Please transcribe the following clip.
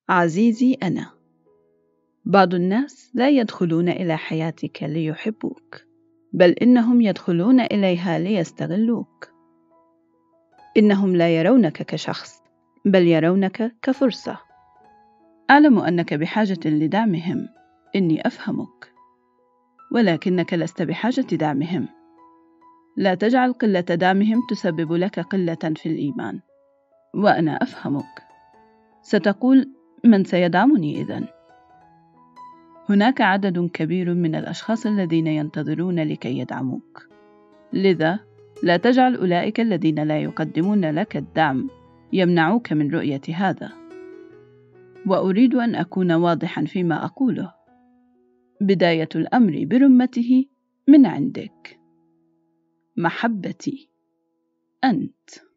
عزيزي أنا، بعض الناس لا يدخلون إلى حياتك ليحبوك، بل إنهم يدخلون إليها ليستغلوك. إنهم لا يرونك كشخص، بل يرونك كفرصة. أعلم أنك بحاجة لدعمهم، إني أفهمك، ولكنك لست بحاجة دعمهم. لا تجعل قلة دعمهم تسبب لك قلة في الإيمان، وأنا أفهمك. ستقول: من سيدعمني إذن؟ هناك عدد كبير من الأشخاص الذين ينتظرون لكي يدعموك، لذا لا تجعل أولئك الذين لا يقدمون لك الدعم يمنعوك من رؤية هذا. وأريد أن أكون واضحا فيما أقوله: بداية الأمر برمته من عندك. محبتي أنت.